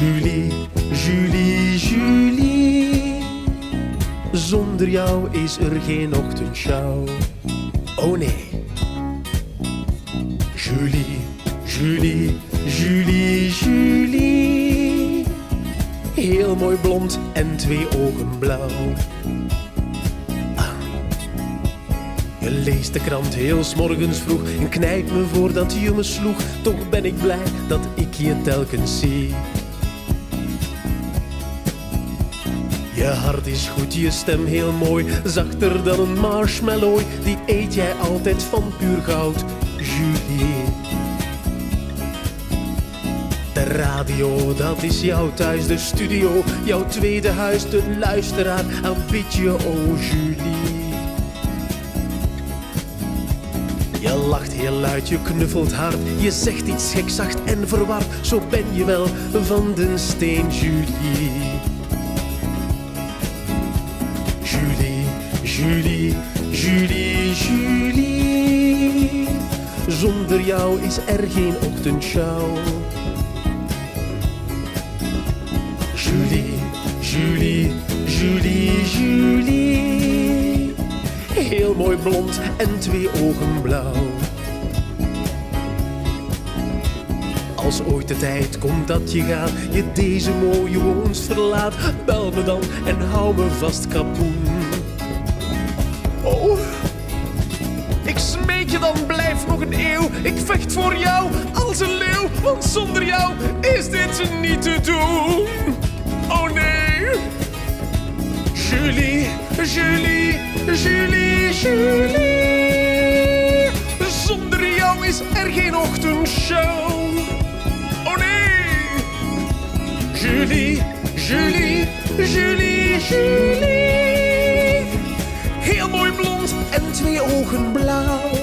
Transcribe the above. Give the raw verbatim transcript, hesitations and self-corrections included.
Julie, Julie, Julie. Zonder jou is er geen ochtendshow. Oh nee. Julie, Julie, Julie, Julie. Heel mooi blond en twee ogen blauw. Ah. Je leest de krant heel 's morgens vroeg en knijpt me voordat je me sloeg. Toch ben ik blij dat ik je telkens zie. Je hart is goed, je stem heel mooi, zachter dan een marshmallow. Die eet jij altijd van puur goud, Julie. De radio, dat is jouw thuis, de studio, jouw tweede huis. De luisteraar aanbidt je, oh Julie. Je lacht heel luid, je knuffelt hard, je zegt iets gek, zacht en verward. Zo ben je wel van den steen, Julie. Julie, Julie, Julie, Julie. Zonder jou is er geen ochtendshow. Julie, Julie, Julie, Julie. Heel mooi blond en twee ogen blauw. Als ooit de tijd komt dat je gaat, je deze mooie woonst verlaat, bel me dan en hou me vast kapoen. Oh, ik smeek je dan, blijf nog een eeuw. Ik vecht voor jou als een leeuw, want zonder jou is dit niet te doen. Oh nee. Julie, Julie, Julie, Julie. Zonder jou is er geen ochtendshow. Oh nee. Julie, Julie, Julie, Julie. Heel mooi blond en twee ogen blauw.